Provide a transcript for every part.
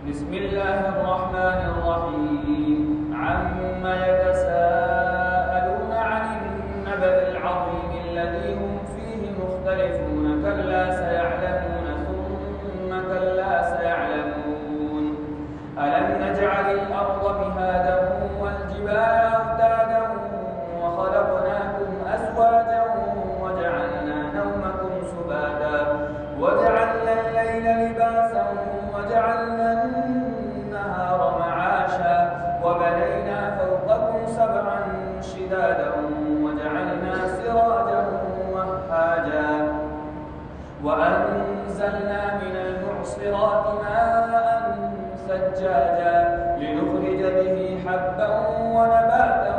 بسم الله الرحمن الرحيم عما يتساءلون عن النبأ العظيم الذي هم فيه مختلفون كلا سيعلمون ثم كلا سيعلمون ألم نجعل الأرض مهادا والجبال أوتادا وخلقناكم أزواجا وجعلنا نومكم سباتا وجعلنا الليل لباسا وجعلنا النهار معاشا وبنينا فوقكم سبعا شدادا وجعلنا سراجا وهاجا وأنزلنا من المعصرات ماء ثجاجا لنخرج به حبا ونباتا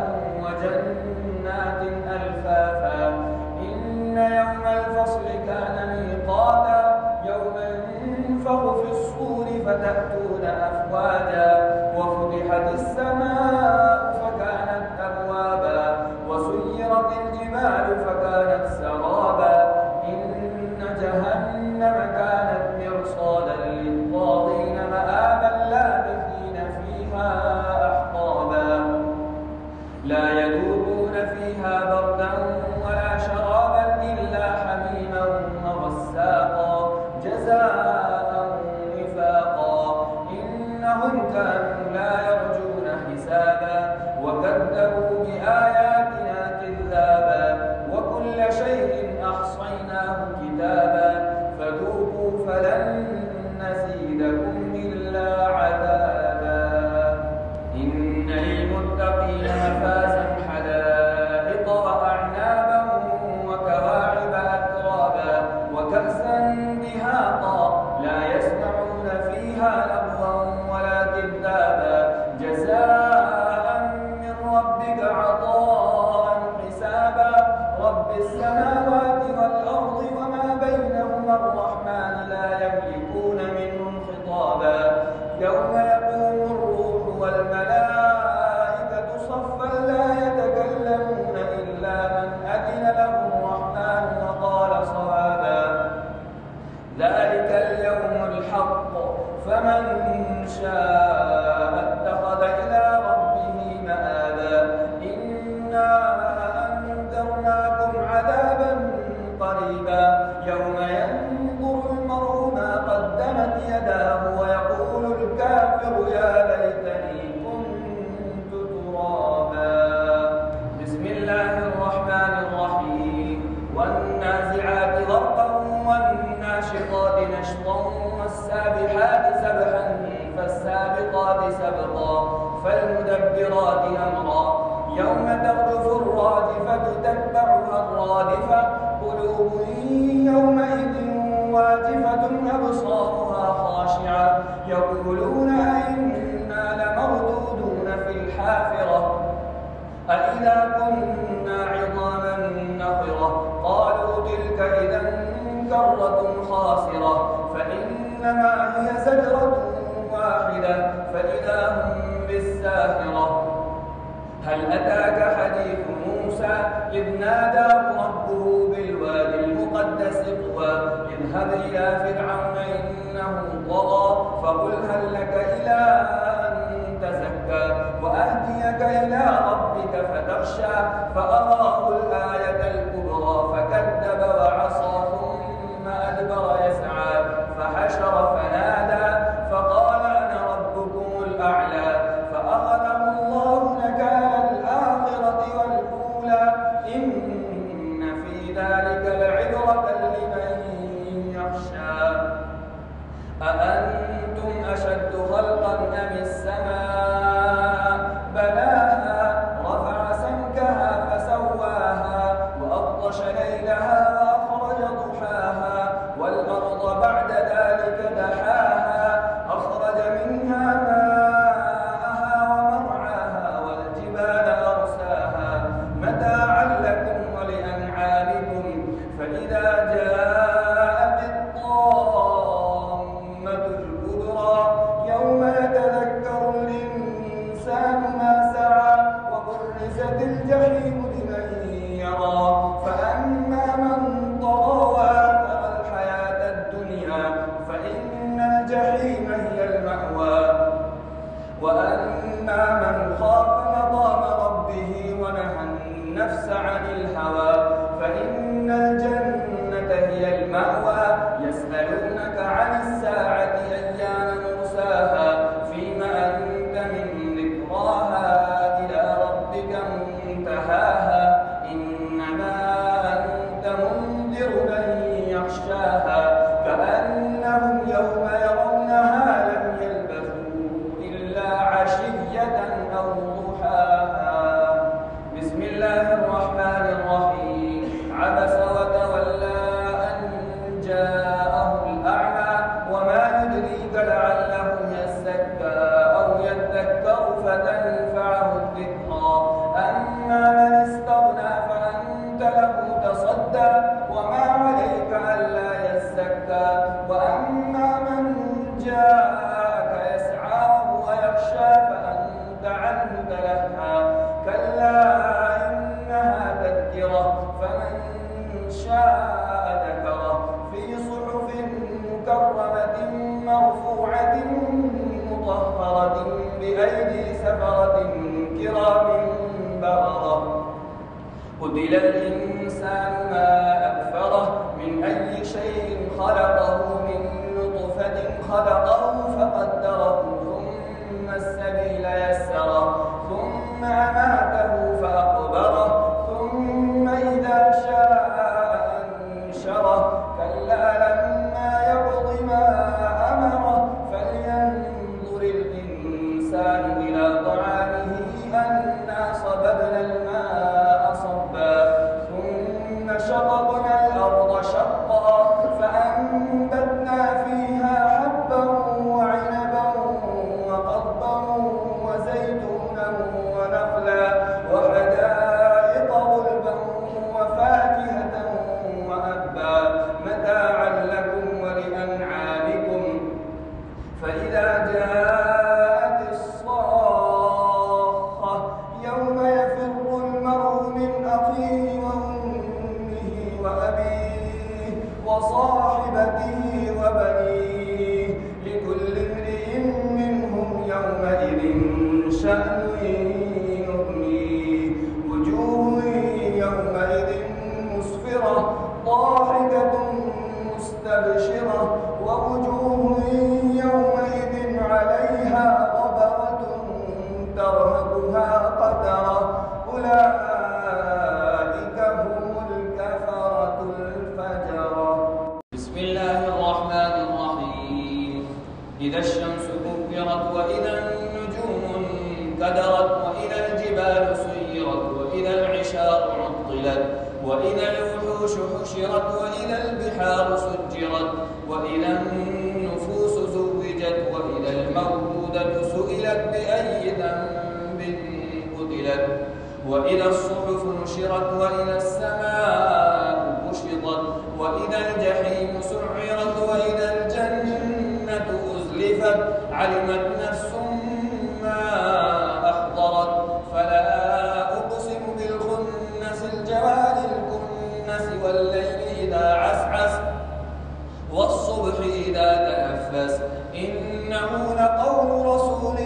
وجنات ألفافا إن يوم الفصل كان ميقاتا يوم ينفخ في الصور فتأتون أفواجا وفتحت السماء فكانت أبوابا وسيرت الجبال فكانت سرابا إن جهنم كانت مرصادا للطاغين مآبا لابثين فيها أحقابا لا يذوقون فيها بردا ولا شرابا إلا حميما وغساقا جزاء وفاقا إنهم كانوا لا يرجون حسابا وكذبوا بآياتنا كذابا وكل شيء أحصيناه كتابا فذوقوا فلن نزيدكم إلا عذابا إن للمتقين مفازا حدائق وأعنابا وكواعب أترابا وكأسا دهاقا لا يسمعون فيها لغوا ولا كذابا جزاء من ربك عطاء حسابا رب السماوات والأرض وما بينهما الرحمن لا يملكون منهم خطابا يوم يقوم الروح والملائكة صفا لا يتكلمون إلا من أذن له الرحمن وقال صوابا ذلك اليوم الحق فمن شاء اتخذ إلى ربه مآبا إنا أنذرناكم عذابا قريبا يوم ينظر المرء ما قدمت يداه ويقول الكافر يا ليتني كنت ترابا بسم الله الرحمن الرحيم والنازعات غرقا والناشطات نشطا والسابحات سبحا فالسابقات سبقا فالمدبرات أمرا يوم ترجف الرادفة تتبعها الرادفة قلوب يومئذ واجفة أبصارها خاشعة يقولون أئنا لمردودون في الحافرة أإذا كنا عظاما نخرة قالوا تلك إذا كرة خاسرة فإنما هي زجرة واحدة فإذا هم بالساهرة هل أتاك حديث موسى إذ ناداه ربه بالوادي المقدس طوى اذهب إلى فرعون إنه طغى فقل هل لك إلى أن تزكى وأهديك إلى ربك فتخشى فأراه الآية الكبرى فكذب وعصى ثم أدبر يسعى فحشر فنادى فقال أنا ربكم الأعلى فأخذه الله نكال الآخرة والأولى إن في ذلك لعبرة لمن يخشى أأنتم أشد خلقا أم السماء بناها رفع سمكها يزكى أو يذكر فتنفعه الذكرى. أما من استغنى فأنت له تصدى وما عليك ألا يزكى. وأما من جاءك يسعى وهو يخشى فأنت عنه تلهى. كلا إنها تذكرة فمن شاء ذكره في صحف مكرمة مرفوعة مطهرة بأيدي سفرة كرام بررة. قتل الإنسان ما أكفره من أي شيء خلقه من نطفة خلقه فقدره ثم السبيل يسره ثم أماته فأقبره ثم إذا شاء أنشره. كلا لما يقض ما أمره فلينظر الإنسان إلى طعامه أنا صببنا الماء صبا ثم شققنا الأرض شقا فأنبتنا فيها حبا وعنبا وقضبا وزيتونا ونخلا وحدائق غلبا وفاكهة وأبا متاعا لكم ولأنعامكم. فإذا جاءت الصاخة يوم يفر المرء من أخيه وأمه وأبيه وصاحبته وبنيه لكل امرئ منهم يومئذ شأن يغنيه. وجوه يومئذ مسفرة ضاحكة مستبشرة ووجوه يومئذ عليها غبرة ترهقها قترة. أولئك هم الكفرة الفجرة. بسم الله الرحمن الرحيم. إذا الشمس كورت وإذا النجوم انكدرت وإذا الجبال سيرت وإذا العشار عطلت وإذا الوحوش حشرت وإذا البحار سجرت وإذا النفوس زوجت وإذا الموءودة سئلت بأي ذنب قتلت وإذا الصحف نشرت وإذا السماء كشطت وإذا الجحيم سعرت وإذا الجنة أزلفت. علمت نفس ما أحضرت. فلا أقسم بالخنس الجوار الكنس والليل إذا عسعس والصبح إذا تنفس. إنه لقول رسول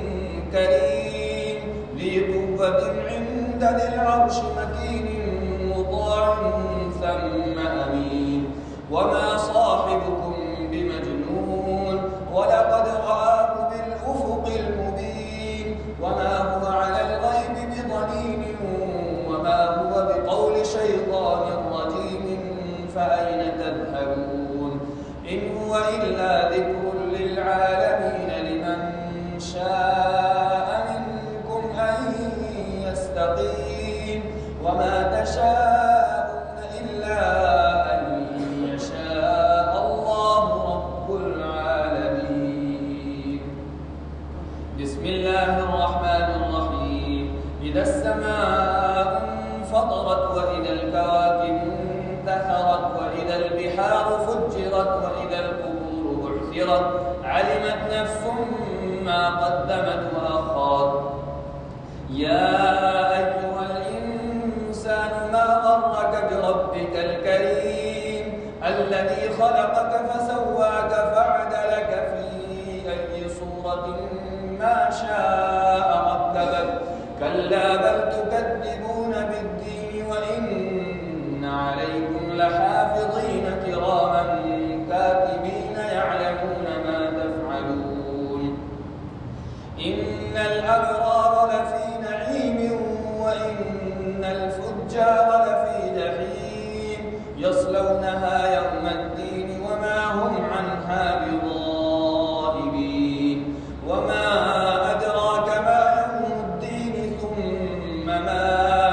كريم ذي قوة عند ذي العرش مكين مطاع ثم أمين. وما صاحبكم بمجنون ولقد رآه بالأفق المبين. وما هو على الغيب بضنين وما هو بقول شيطان رجيم. فأين تذهبون إن هو إلا ذكر للعالمين لمن شاء منكم أن يستقيم. وما تشاءون إلا أن يشاء الله رب العالمين. بسم الله الرحمن الرحيم. إذا السماء انفطرت وإذا الكواكب انتثرت وإذا البحار فجرت وإذا القبور بعثرت. علمت نفس ما قدمت وأخرت. يا أيها الإنسان ما غرك بربك الكريم الذي خلقك فسواك فعدلك في أي صورة ما شاء ركبك. كلا بل تكذبون بالدين وإن عليكم لحافظين كراما كاتبين يعلمون ما تفعلون. إن الأبرار لفي نعيم وإن الفجار لفي جحيم. يصلونها يوم الدين وما هم عنها بغائبين. وما أدراك ما يوم الدين ثم ما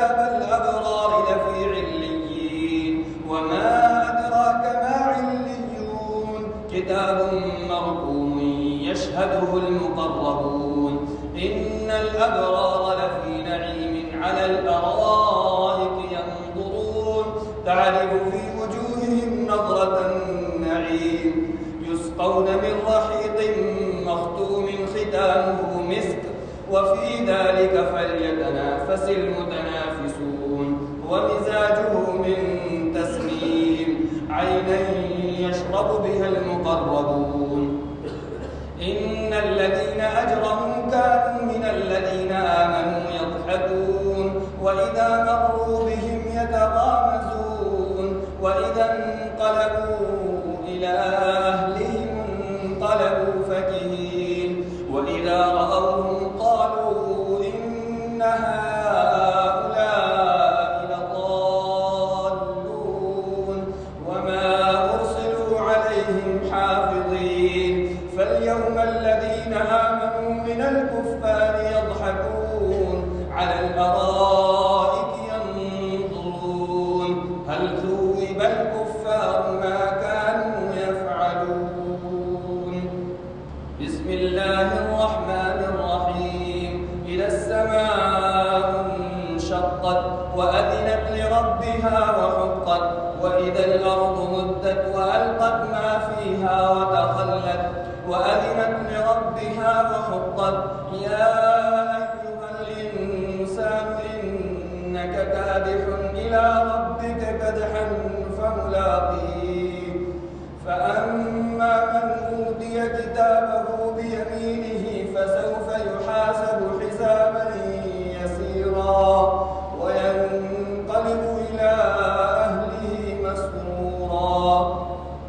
كتاب الأبرار لفي عليين وما أدراك ما عليون كتاب مرقوم يشهده المقربون إن الأبرار لفي نعيم على الأرائك ينظرون تعرف في وجوههم نظرة النعيم يسقون من رحيق مختوم ختامه مسك وفي ذلك فليتنافس المتنافسون ومزاجه من تسنيم عينا يشرب بها المقربون إن الذين أجرموا كانوا من الذين آمنوا يضحكون وإذا مروا بهم يتغامزون وإذا انقلبوا إلى أهلهم انقلبوا فكهين وإذا رأوهم قالوا إن هؤلاء لضالون وما أرسلوا عليهم حافظين فاليوم الذين آمنوا من الكفار يضحكون على الأرائك ينظرون هل ثوب الكفار ما كانوا يفعلون بسم الله الرحمن الرحيم إذا السماء انشقت وأذنت لربها وحقت وإذا الأرض مدت وألقت ما فيها وتخلت وأذنت لربها وحقت يا أيها الإنسان إنك كادح إلى ربك كدحا فملاقيه فأما من أوتي كتابه بيمينه فسوف يحاسب حسابا يسيرا وينقلب إلى أهله مسرورا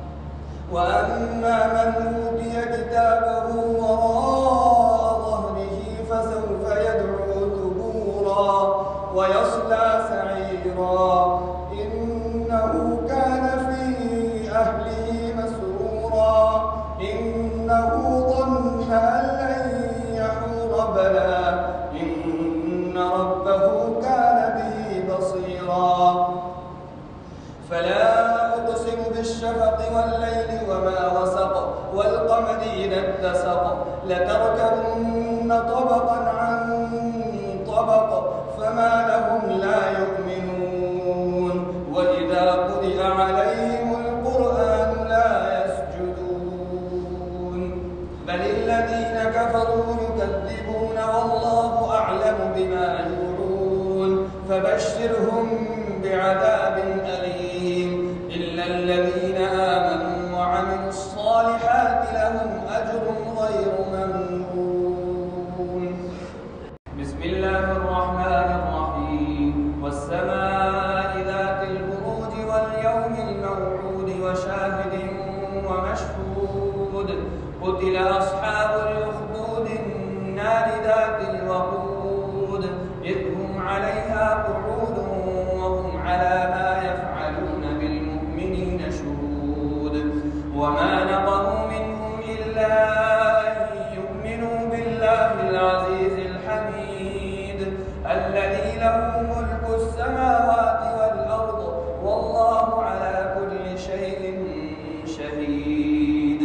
وأما من أوتي كتابه وراء ظهره فسوف يدعو ثبورا ويصلى سعيرا إنه كان في أهله مسرورا إنه ظن أن لن يحور بلى إن ربه كان به بصيرا فلا أقسم بالشفق والليل وما وسق والقمر إذا اتسق لتركبن طبقا عن طبق فما لهم لا يؤمنون وإذا قرئ عليهم القرآن لا يسجدون بل الذين كفروا يكذبون والله أعلم بما يوعون فبشرهم بعذاب أليم إلا الذين آمنوا وعملوا الصالحات لهم أجر غير ممنون بسم الله الرحمن الرحيم والسماء ذات البروج واليوم الموعود وشاهد ومشهود قتل أصحاب الأخدود النار ذات الوقود إذ هم عليها قعود وهم على ما يفعلون بالمؤمنين شهود وما نقموا منهم إلا أن يؤمنوا بالله العزيز الحميد الذي له ملك السماوات والأرض والله على كل شيء شهيد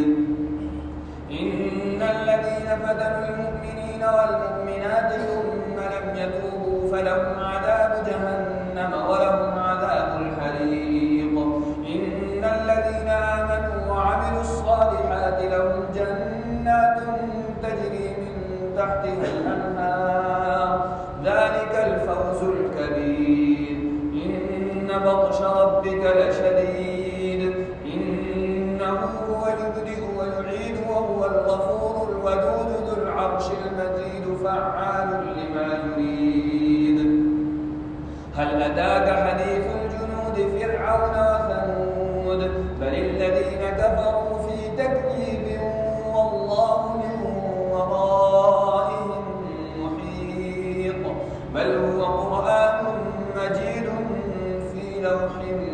إن الذين فتنوا المؤمنين والمؤمنات ثم لم يتوبوا فلهم عذاب جهنم ولهم عذاب الحريق إن الذين آمنوا وعملوا الصالحات لهم جنات تجري من تحتها الأنهار ذلك الفوز الكبير إن بطش ربك لشديد إنه هو يبدئ ويعيد وهو الغفور الودود ذو العرش المجيد فعال لما يريد هل أتاك حديث الجنود فرعون وثمود بل الذين كفروا في تكذيب والله من ورائهم محيط بل هو قرآن مجيد في لوح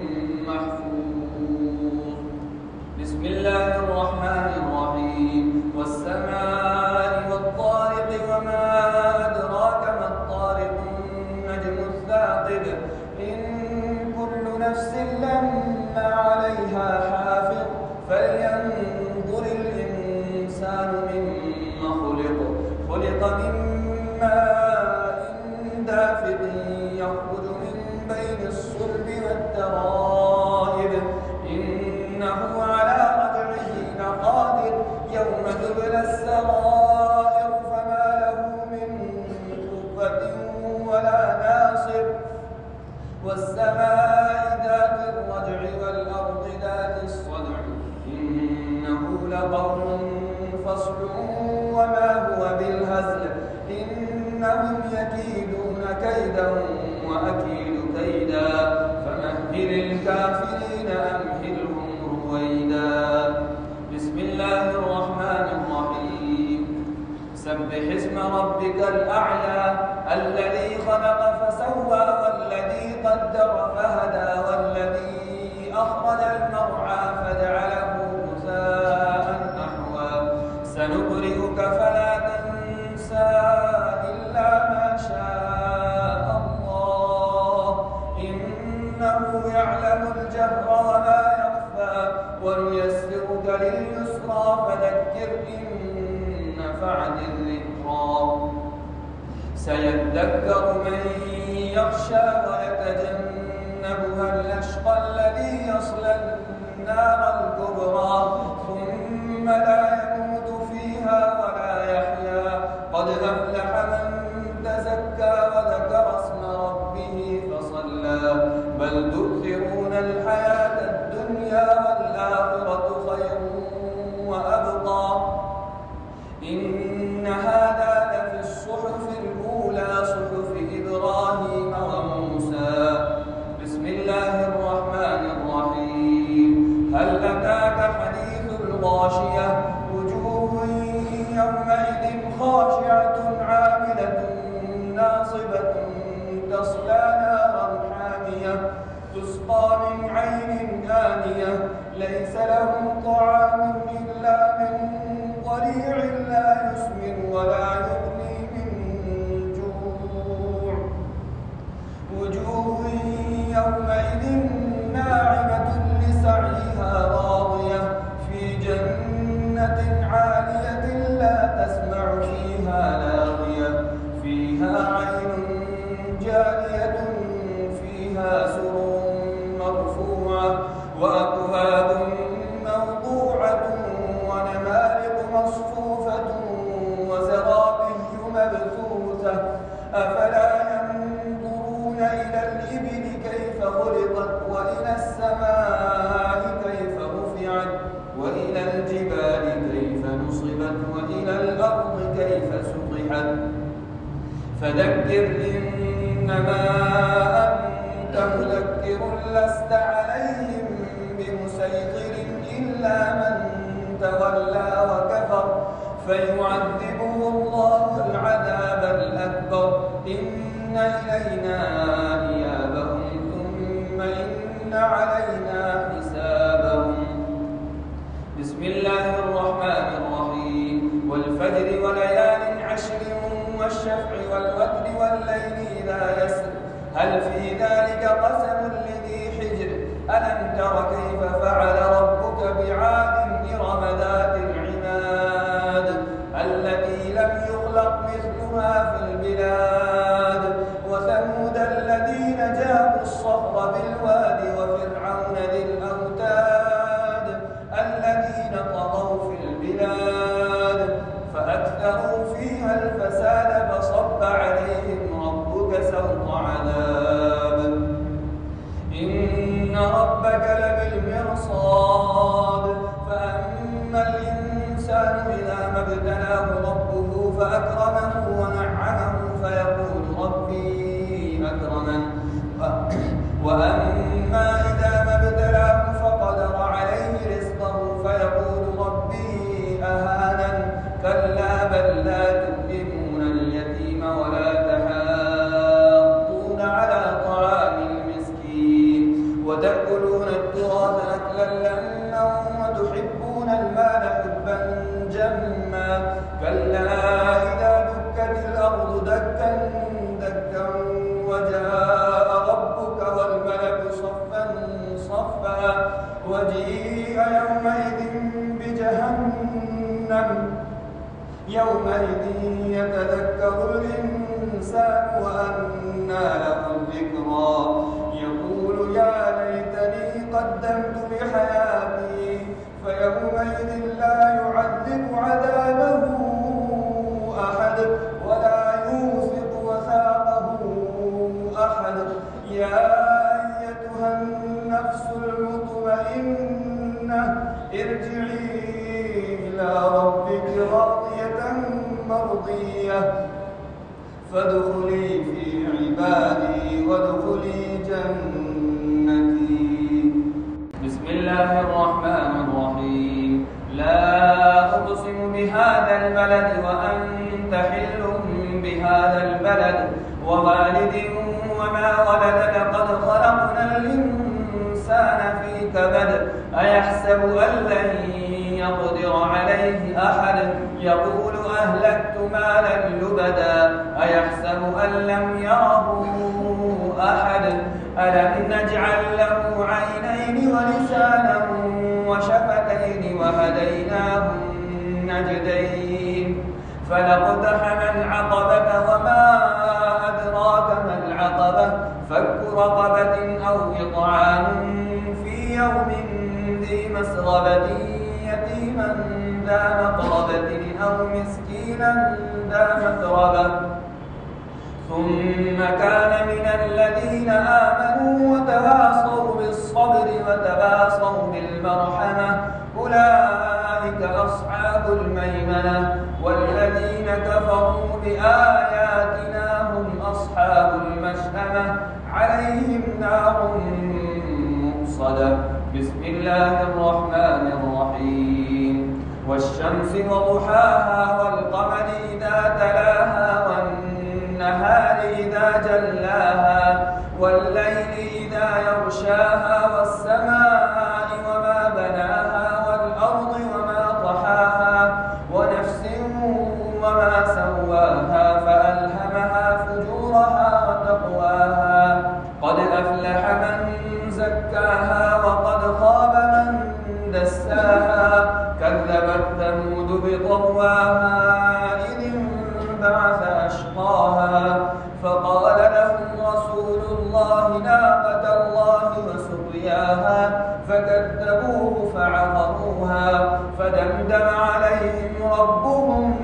محفوظ بسم الله الرحمن الرحيم والسماء والطارق وما أدراك ما الطارق النجم الثاقب خلق من ماء دافق يخرج من بين الصلب والترائب إنه على رجعه لقادر يوم تبلى السرائر فما له من قوة ولا ناصر والسماء ذات الرجع والأرض ذات الصدع إنه لقول فصل وما هو بالهزل إنهم يكيدون كيدا وأكيد كيدا فمهل الكافرين أمهلهم رويدا بسم الله الرحمن الرحيم سبح اسم ربك الأعلى الذي خلق فسوى والذي قدر فهدى والذي أخرج المرعى فجعله غثاء أحوى سنقرئك فلا تنسى إلا ما شاء الله إنه يعلم الجهر وما يخفى ونيسرك لليسرى فذكر إن نفعت الذكرى سيذكر من يخشى ويتجنبها الأشقى الذي يصلى النار الكبرى ثم لا يموت فيها ولا يحيا قد أفلح من تزكى وذكر اسم ربه فصلى بل تؤثرون الحياة الدنيا والآخرة خير وأبقى إن هذا لفي الصحف الأولى صحف إبراهيم وموسى بسم الله الرحمن الرحيم هل أتاك حديث الغاشية وجوه يومئذ خاشعة عاملة ناصبة تصلى نارا حامية تسقى من عين آنية ليس لهم طعام إلا من ضريع لا يسمن ولا يغني من جوع وجوه يومئذ ناعمة لسعيها راضية في جنة عالية لا تسمع فيها لاغية فيها عين جارية فيها سرر مرفوعة وأكواب موضوعة ونمارق مصفوفة وزرابي مبثوثة أفلا ينظرون إلى الإبل كيف خلقت وإلى السماء كيف رفعت وإلى الجبال كيف نصبت وإلى الأرض كيف سطحت فذكر إنما أنت مذكر لست عليهم بمسيطر إلا من تولى وكفر فيعذبه الله العذاب الأكبر إن إلينا إيابهم ثم إن علينا حسابهم بسم الله الرحمن الرحيم والفجر وليال عشر والشفع والوتر والليل إذا يسر هل في ذلك قسم لذي حجر ألم تر كيف فعل ربك بعاد إرم ذات العماد التي لم يخلق مثلها في البلاد وثمود الذين جابوا الصخر بالواد وفرعون ذي الأوتاد الذين طغوا في البلاد فأكثروا فيها الفساد فصب عليهم ربك سوط عذاب إن ربك لبالمرصاد فأما الإنسان إذا ما ابتلاه ربه فأكرمه ونعمه فيقول ربي أكرمن وأما إذا ما ابتلاه فقدر عليه رزقه فيقول ربي أهانن كلا بل لا تكرمون اليتيم ولا تحاضون على طعام المسكين وتأكلون التراث أكلا لما وتحبون المال حبا جما كلا إذا دكت الأرض دكا دكا وجاء ربك والملك صفا صفا وجيء يومئذ بجهنم يومئذ يتذكر الإنسان وأنى له الذكرى يقول يا ليتني قدمت لحياتي فيومئذ لا يعذب عذابه أحد ولا يوثق وثاقه أحد. يا أيتها النفس المطمئنة ارجعي إلى ربك راضية مرضية فادخلي في عبادي وادخلي جنتي. بسم الله الرحمن الرحيم. لا أقسم بهذا البلد وأنت حل بهذا البلد ووالد وما ولد لقد خلقنا الإنسان في كبد أيحسب أن لن يقدر عليه أحد يقول أهلكت مالا لبدا أيحسب أن لم يره أحد ألم نجعل له عينين ولسانا وشفتين وهديناه النجدين فلاقتحم العقبة وما أدراك ما العقبة فك رقبة أو إطعام في يوم ذي مسغبة يتيما ذا مقربة أو مسكينا ذا متربة ثم كان من الذين آمنوا وتواصوا بالصبر وتواصوا بالمرحمة أولئك أصحاب الميمنة والذين كفروا بآياتنا هم أصحاب المشأمة عليهم نار مؤصدة. بسم الله الرحمن الرحيم. والشمس وضحاها والقمر إذا تلاها والنهار إذا جلاها والليل إذا يغشاها والسماء وما بناها والأرض وما طحاها ونفس وما سواها فألهمها فجورها وتقواها قد أفلح من زكاها وقد خاب من دساها كذبت ثمود بطغواها إذ انبعث أشقاها فقال لهم رسول الله ناقة الله وسقياها فكذبوه فعقروها فدمدم عليهم ربهم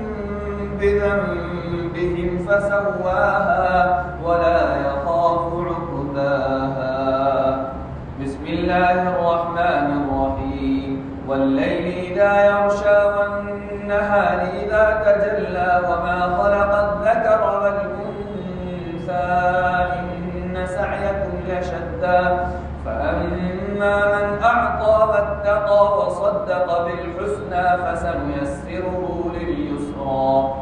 بذنبهم فسواها ولا يخاف عقباها. بسم الله الرحمن الرحيم. والليل إذا يغشى والنهار إذا تجلى وما خلق الذكر والأنثى إن سعيكم لشتى فأما من أعطى واتقى وصدق بالحسنى فسنيسره لليسرى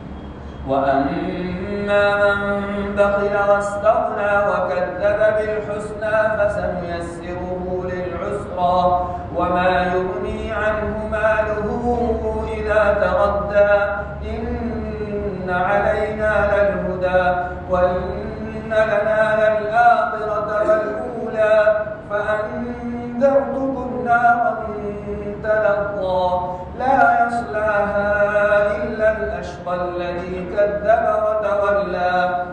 وأما من بخل واستغنى وكذب بالحسنى فسنيسره للعسرى وما يغني عنه ماله إذا تردى إن علينا للهدى وإن لنا للآخرة والأولى فأنذرتكم نارا تلظى لا يصلاها إلا الأشقى الذي كذب وتولى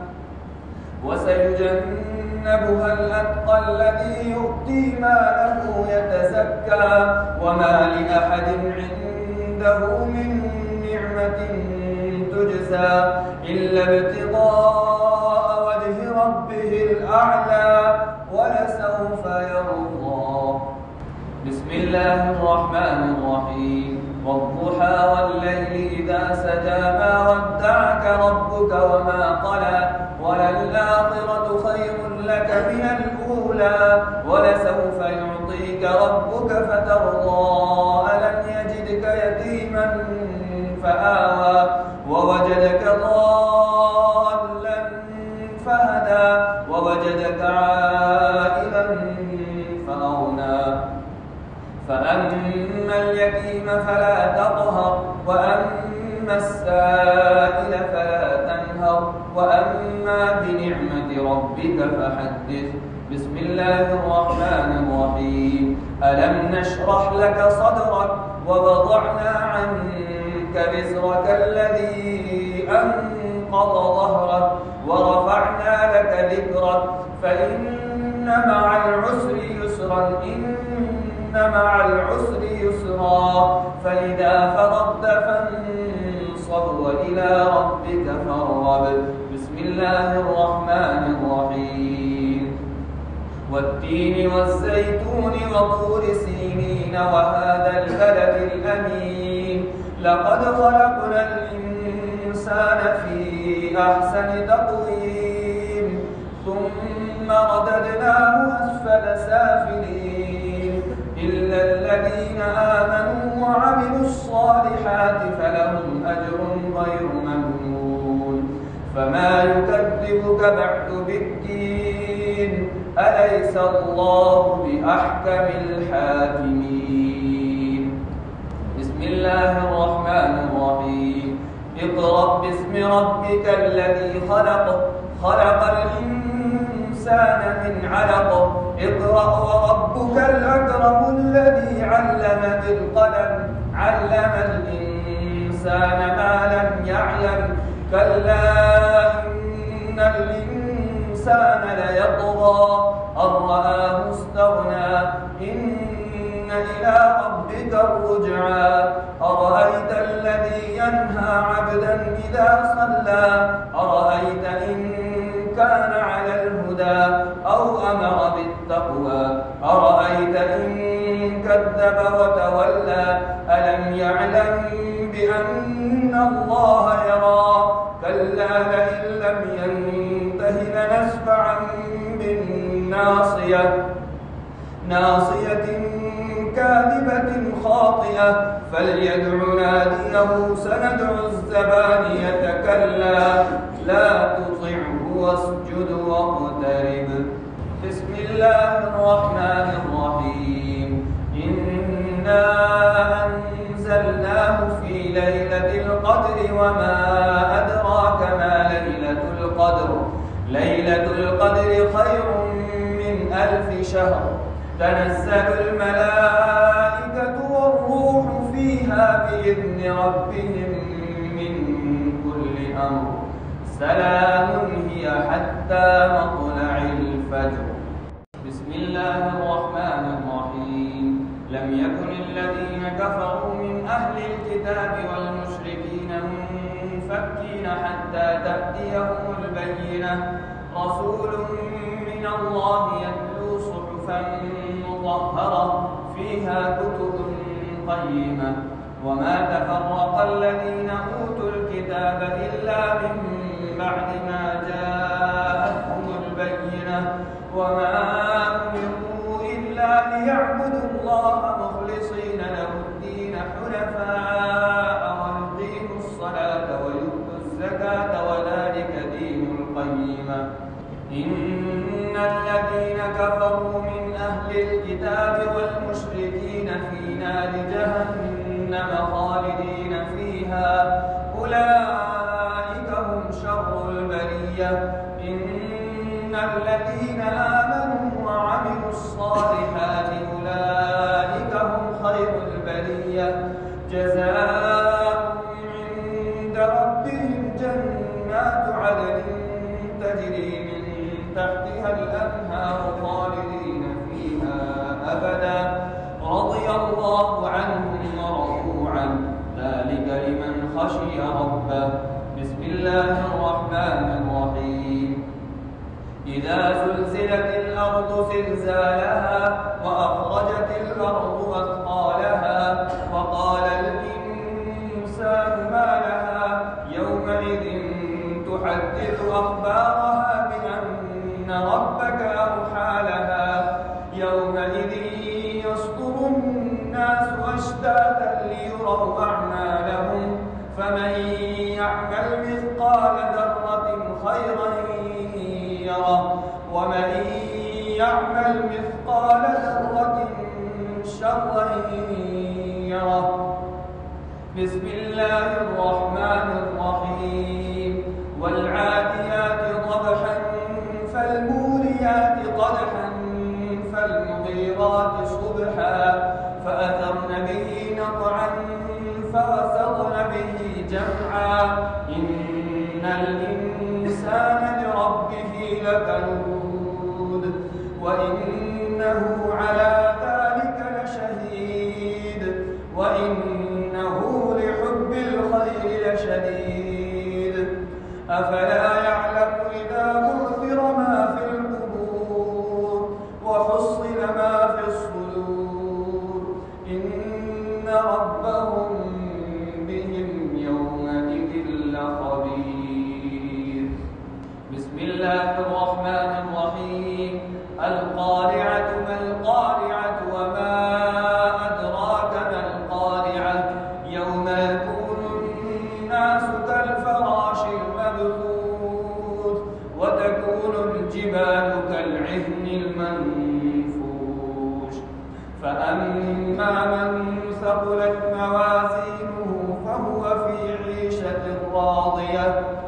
وسيجنبها الأتقى الذي يؤتي ماله يتزكى وما لأحد عنده من نعمة تجزى إلا ابتغاء وجه ربه الأعلى ولسوف يرضى. بسم الله الرحمن الرحيم. والضحى والليل إذا سجى ما ودعك ربك وما قلى وللآخرة خير لك من الأولى ولسوف يعطيك ربك فترضى ألم يجدك يتيما فآوى ووجدك ضالا فهدى ووجدك عائلا فأغنى فأما اليتيم فلا تقهر وأما السائل فلا تنهر وأما بنعمة ربك فحدث. بسم الله الرحمن الرحيم. ألم نشرح لك صدرك ووضعنا عنك عنك وزرك الذي أنقض ظهرك ورفعنا لك ذكرك فإن مع العسر يسرا إن مع العسر يسرا فإذا فرغت فانصب وإلى ربك فارغب. بسم الله الرحمن الرحيم. والتين والزيتون وطور سينين وهذا البلد الأمين لقد خلقنا الإنسان في أحسن تقويم ثم رددناه أسفل سافلين إلا الذين آمنوا وعملوا الصالحات فلهم أجر غير ممنون. فما يكذبك بعد بالدين أليس الله بأحكم الحاكمين. بسم الله الرحمن الرحيم. اقرأ باسم ربك الذي خلق خلق الإنسان من علق اقرأ وربك الأكرم الذي علم بالقلم علم الإنسان ما لم يعلم كلا إن الإنسان ليطغى أن رآه استغنى إن إلى ربك الرجعى أرأيت الذي ينهى عبدا إذا صلى أرأيت إن كان على الهدى أو أمر بالتقوى أرأيت إن كذب وتولى ألم يعلم بأن الله يرى كلا لئن لم ينته لنسفعا بالناصية ناصية كاذبة خاطئة فليدع ناديه سندع الزبانية كلا لا تطعه واسجد واقترب. بسم الله الرحمن الرحيم. إنا أنزلناه في ليلة القدر وما أدراك ما ليلة القدر ليلة القدر خير من 1000 شهر تنزل الملائكة والروح فيها بإذن ربهم من كل أمر سلام هي حتى مطلع الفجر. بسم الله الرحمن الرحيم. لم يكن الذين كفروا من أهل الكتاب والمشركين منفكين حتى تأتيهم البينة رسول من الله يتلو صحفا مطهرة فيها كتب قيمة وما تفرق الذين أوتوا الكتاب إلا من بعد ما جاءتهم البينة وما أمروا إلا ليعبدوا الله مخلصين له الدين حنفاء ويقيموا الصلاة ويؤتوا الزكاة وذلك دين القيمة. إن الذين كفروا من أهل الكتاب والمشركين في نار جهنم خالدين فيها أولئك هم شر البرية. إن الذين آمنوا وعملوا الصالحات أولئك هم خير البرية جزاؤهم عند ربهم جنات عدن تجري من تحتها الأنهار خالدين فيها أبدا رضي الله عنهم ورضوا عنه ذلك لمن خشي ربه. بسم الله الرحمن الرحيم. إذا زلزلت الأرض زلزالها وأخرجت الأرض أثقالها وقال الإنسان ما لها يومئذ تحدث أخبارها بأن ربك أوحى لها يومئذ يصدر الناس أشتاتا ليروا أعمالهم فمن يعمل مثقال ذرة خيرا يره ومن يعمل مثقال ذرة شرا يره. بسم الله الرحمن الرحيم. والعاديات ضبحا فالموريات قدحا فالمغيرات صبحا فأثرن به نقعا فوسطن به الإنسان لربه لكنود وإنه على ذلك لشهيد وإنه لحب الخير لشديد أفلا يعلم إذا بعثر ما في القبور وحصل ما في الصدور إن ربهم بهم يومئذ لخبير. بسم الله الرحمن الرحيم. القارعة ما القارعة وما أدراك ما القارعة يوم يكون الناس كالفراش المبثوث وتكون الجبال كالعهن المنفوش فأما من ثقلت موازينه فهو في عيشة راضية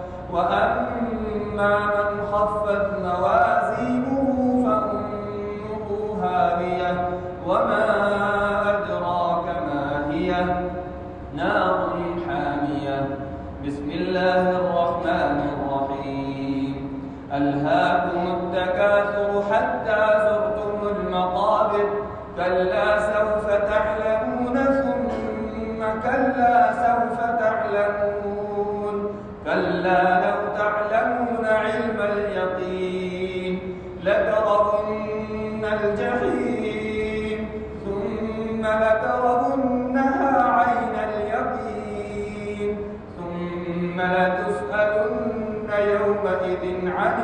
وأما من خفت موازينه فأمه هاوية وما أدراك ما هي نار حامية. بسم الله الرحمن الرحيم. ألهاكم التكاثر حتى زرتم المقابر كلا سوف تعلمون ثم كلا سوف تعلمون كلا لو تعلمون علم اليقين لترون الجحيم ثم لترونها عين اليقين ثم لتسألن يومئذ عن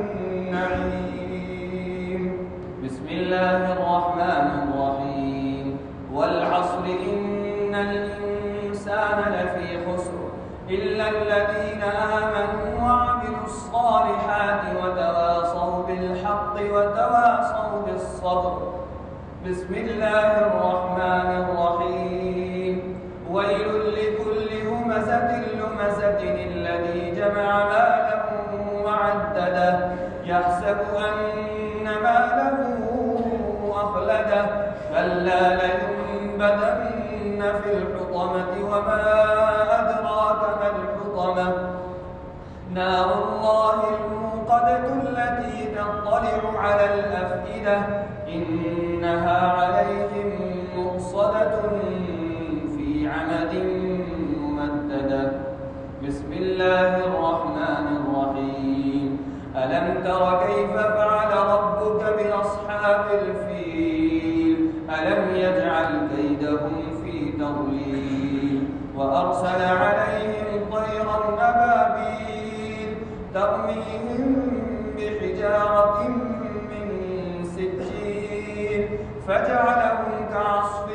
النعيم. بسم الله الرحمن الرحيم. والعصر إن الإنسان لفي خسر إلا الذين آمنوا وعملوا الصالحات وتواصوا بالحق وتواصوا بالصبر. بسم الله الرحمن الرحيم. ويل لكل همزة لمزة الذي جمع مالا وعدده يحسب أن ماله أخلده كلا لينبذن في الحطمة وما أدراك ما الحطمة نار الله الموقدة التي تطلع على الأفئدة إنها عليهم مؤصدة في عمد ممددة. بسم الله الرحمن الرحيم. ألم تر كيف فعل ربك بأصحاب الفيل ألم يجعل كيدهم في تضليل وأرسل عليهم طيرا أبابيل ترميهم بحجارة من سجيل فجعلهم كعصف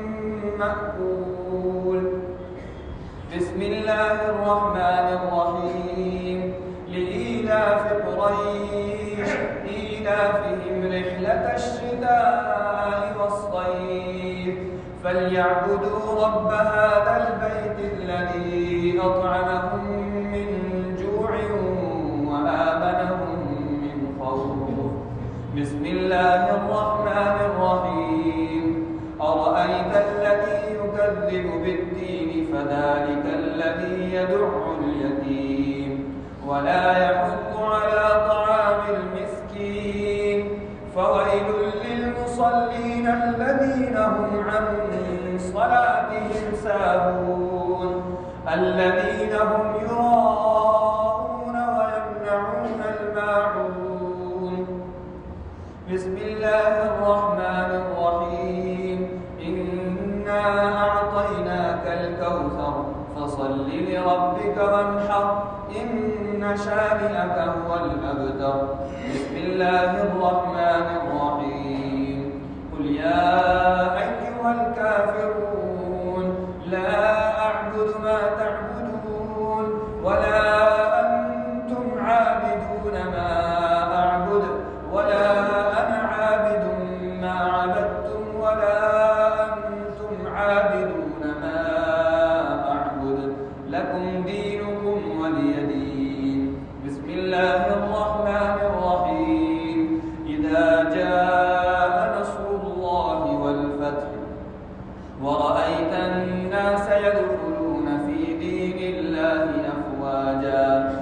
مأكول. بسم الله الرحمن الرحيم. لإيلاف قريش إيلافهم رحلة الشتاء والصيف فليعبدوا رب هذا البيت الذي أطعمهم من جوع وآمنهم من خوف. بسم الله الرحمن الرحيم. أرأيت الذي يكذب بالدين فذلك الذي يدع اليتيم ولا يحض على طعام المسكين فويل للمصلين الذين هم عن صلاتهم ساهون الذين هم يراءون ويمنعون الماعون. بسم الله الرحمن الرحيم. إنا أعطيناك الكوثر فصل لربك وانحر إن شانئك هو الأبتر. بسم الله الرحمن الرحيم. قل يا أيها الكافرون لا أعبد ما تعبدون ولا أنتم عابدون ما أعبد ولا أنا عابد ما عبدتم ولا أنتم عابدون ما أعبد لكم دينكم ولي دين. بسم الله الرحمن الرحيم. إذا جاء نصر الله والفتح ورأيت الناس يدخلون في دين الله أفواجا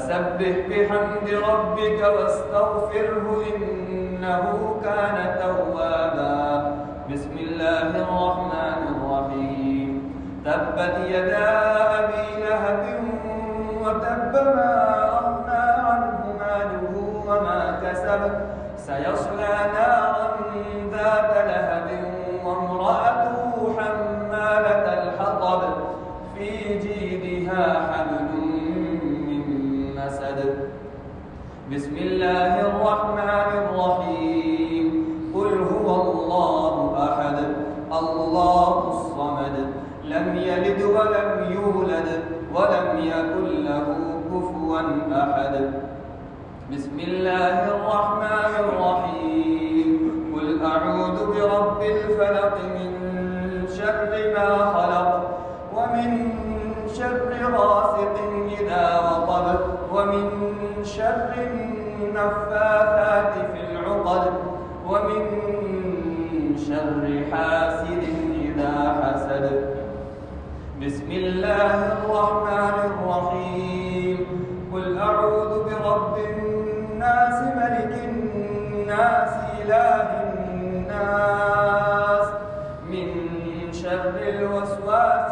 فسبح بحمد ربك واستغفره إنه كان توابا. بسم الله الرحمن الرحيم. تبت يدا أبي لهب وتب ما أغنى عنه ماله وما كسب سيصلى نارا ذات لهب وامرأته حمالة الحطب في جيدها حبل من مسد. بسم الله الرحمن الرحيم. قل هو الله أحد الله الصمد لم يلد ولم يولد ولم يكن له كفوا أحد. بسم الله الرحمن الرحيم. قل أعوذ برب الفلق من شر ما خلق ومن شر غاسق إذا وقب ومن شر النفاثات في العقد ومن شر حاسد إذا حسد. بسم الله الرحمن الرحيم. قل أعوذ برب الناس ملك الناس إله الناس من شر الوسواس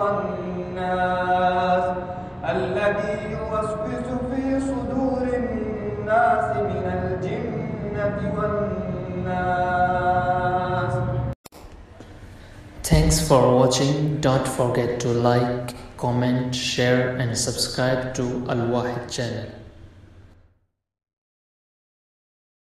الخناس الذي يوسوس في صدور الناس من الجنة والناس. Thanks for watching. Don't forget to like, comment, share and subscribe to Al Wahid channel.